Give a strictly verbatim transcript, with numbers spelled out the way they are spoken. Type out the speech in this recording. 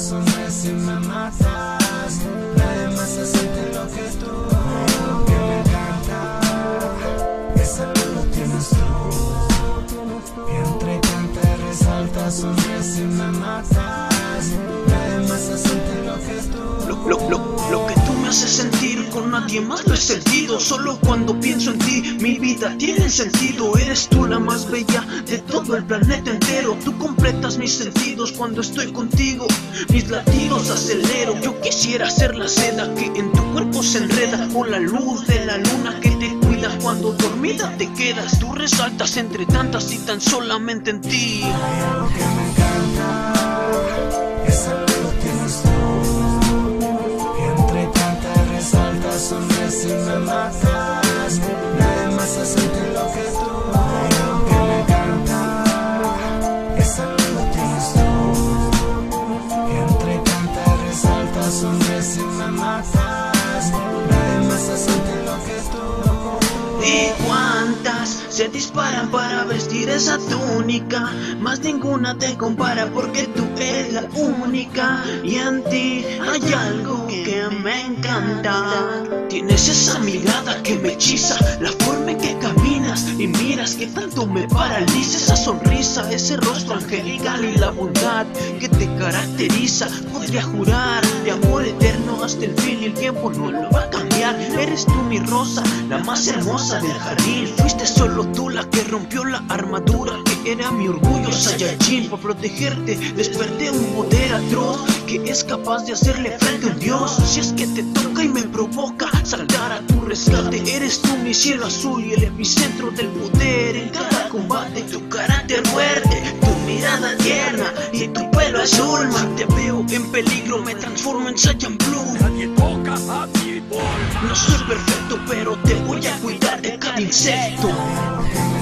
sonríes y me matas. Nadie más se siente lo que tú, lo que me encanta, ese lo tienes tú. Vientre y canta, resalta, sonríes y me matas. Nadie más se siente lo que tú. Lo, lo, lo, lo que tú me haces sentir, con nadie más lo he sentido. Solo cuando pienso en ti, mi vida tiene sentido. Eres tú la más bella de todo el planeta entero. Tú completas mis sentidos cuando estoy contigo. Mis latidos acelero. Yo quisiera ser la seda que en tu cuerpo se enreda, o la luz de la luna que te cuida cuando dormida te quedas. Tú resaltas entre tantas y tan solamente en ti. Hay algo que me encanta, ese lo tienes tú. Vientre y canta, resalta, sonríes y me matas. Nadie más se siente lo que tú. Hay algo que me encanta, ese lo tienes tú. Vientre y canta, resalta, sonríes y me matas. Nadie más se siente lo que tú. ¿Y cuántas se disparan para vestir esa túnica? Más ninguna te compara porque tú eres la única. Y en ti hay algo que me encanta. Tienes esa mirada que me hechiza, la forma en que caminas y miras que tanto me paraliza. Esa sonrisa, ese rostro angelical y la bondad que te caracteriza. Podría jurar de amor eterno hasta el fin y el tiempo no lo va a cambiar. Eres tú mi rosa, la más hermosa del jardín. Fuiste solo tú la que rompió la armadura que era mi orgullo Saiyajin. Por protegerte desperté un poder atroz que es capaz de hacerle frente a un dios. Si es que te toca y me provoca saltar a tu rescate. Eres tú mi cielo azul y el epicentro del poder. En cada combate tu carácter fuerte, tu mirada tierna y tu pelo azul. Si te veo en peligro me transformo en Saiyan Blue. Nadie toca a mi boy. No soy perfecto pero te voy a cuidar de cada insecto. Hay algo que me